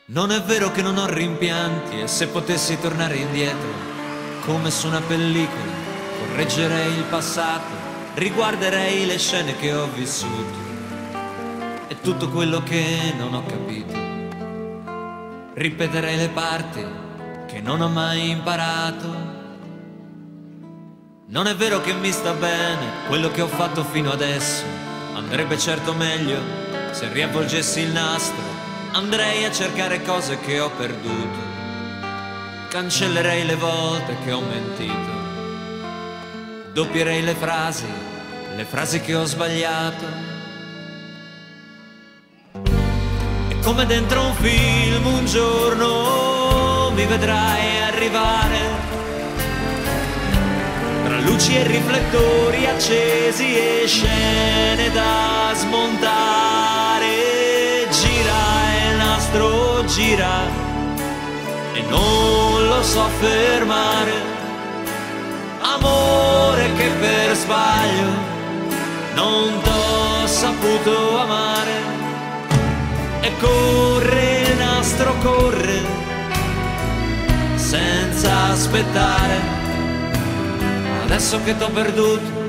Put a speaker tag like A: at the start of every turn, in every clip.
A: Non è vero che non ho rimpianti e se potessi tornare indietro, come su una pellicola, correggerei il passato, riguarderei le scene che ho vissuto e tutto quello che non ho capito. Ripeterei le parti che non ho mai imparato. Non è vero che mi sta bene quello che ho fatto fino adesso, andrebbe certo meglio se riavvolgessi il nastro. Andrei a cercare cose che ho perduto, cancellerei le volte che ho mentito, doppierei le frasi che ho sbagliato. E come dentro un film un giorno mi vedrai arrivare, tra luci e riflettori accesi e scene da smontare. Gira e non lo so fermare, amore che per sbaglio non t'ho saputo amare. E corre il nastro, corre senza aspettare, adesso che t'ho perduto.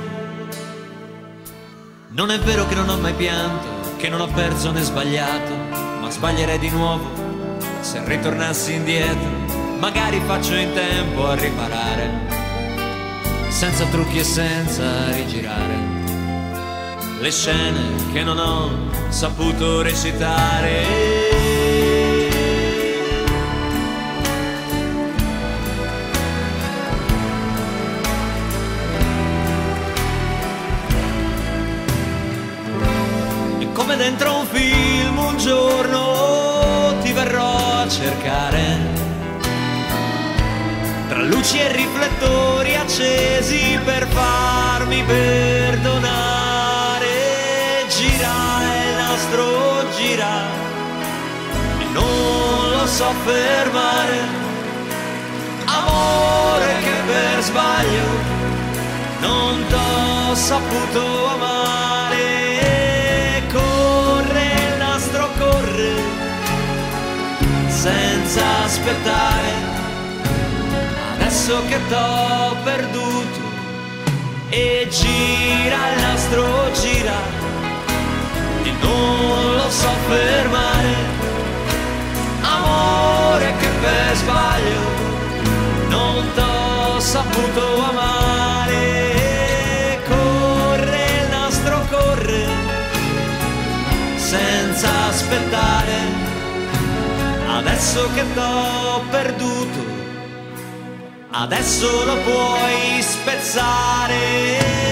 A: Non è vero che non ho mai pianto, che non ho perso né sbagliato, ma sbaglierei di nuovo se ritornassi indietro. Magari faccio in tempo a riparare, senza trucchi e senza rigirare le scene che non ho saputo recitare. E come dentro un film un giorno ti verrò a cercare, tra luci e riflettori accesi per farmi perdonare. Gira il nastro, gira e non lo so fermare, amore che per sbaglio non t'ho saputo amare. Corre il nastro, corre senza aspettare, adesso che t'ho perduto. E gira il nastro, gira e non lo so fermare, amore che per sbaglio non t'ho saputo amare. Corre il nastro, corre senza aspettare, adesso che t'ho perduto, adesso lo puoi spezzare.